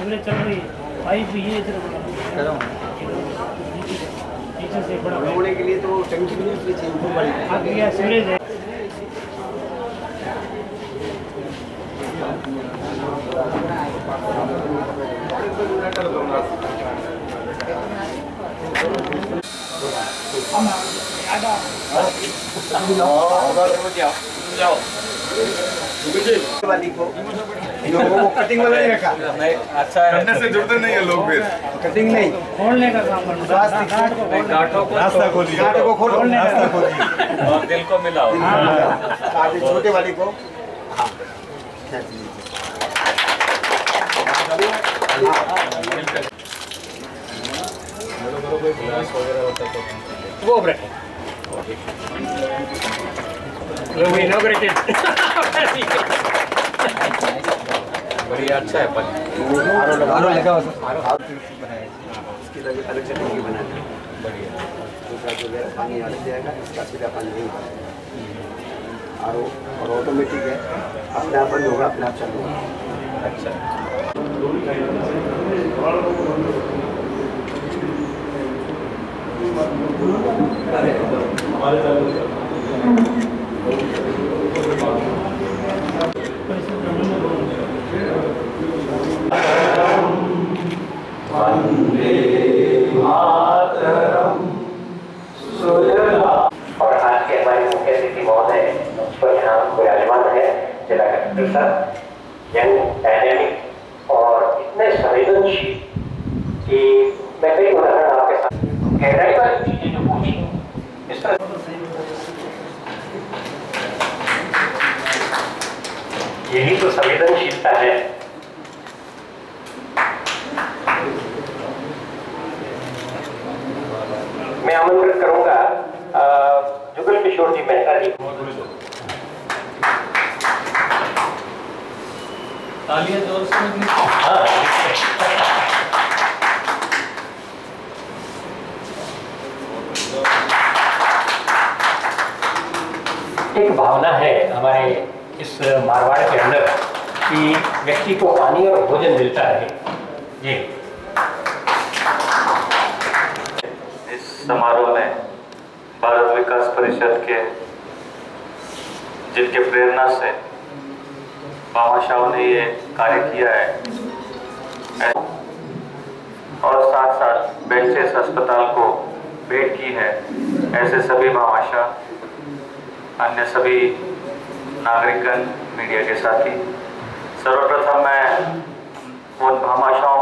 Sewerage चल रही है, पाइप ये इधर नीचे से बड़ा होने के लिए तो टंकी भी नहीं चाहिए ऊपर वाली आगे क्या सीवरेज है। वाली को लोगों को कटिंग वाला नहीं रखा नहीं अच्छा है, करने से जुड़ते नहीं है लोग फिर। कटिंग नहीं खोलने का काम करना, गांठों को रास्ता खोलिए, गांठों को खोलो रास्ता खोलिए। और दिल को मिलाओ। आगे छोटे वाली को हाँ खींच लीजिए। वो ब्रेक लोग इनॉग्रेटेड बढ़िया अच्छा है पर आरो लगा हुआ सर आरो बनाया इसकी अलग से टंकी बना दी बढ़िया। दूसरा जो है पानी अलग जाएगा, इसका सीधा पानी नहीं आरो और ऑटोमेटिक है, अपने आप बंद होगा अपने आप चालू होगा। अच्छा और आज के हमारे मुख्य अतिथि महोदय पर यहाँ विराजमान है जिला कलेक्टर साहब, यंग डायनेमिक और इतने संवेदनशील कि मैं कई उदाहरण आपके साथ गहराई वाली चीजें जो पूछी इस तरह यही तो संवेदनशीलता है। मैं आमंत्रित करूंगा जुगल किशोर जी मेहता जी। तालियां जोर से एक भावना है हमारे इस मारवाड़ के अंदर कि व्यक्ति को पानी और भोजन मिलता रहे। जी इस समारोह में भारत विकास परिषद के जिनके प्रेरणा से भामाशाहों ने ये कार्य किया है और साथ साथ बेंचेस अस्पताल को भेंट की है, ऐसे सभी भामाशाह, अन्य सभी नागरिकगण, मीडिया के साथी, सर्वप्रथम मैं उन भामाशाहों